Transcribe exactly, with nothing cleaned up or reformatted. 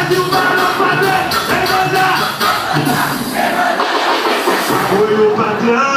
Brasil vai não fazer, é mandar. Foi o patrão.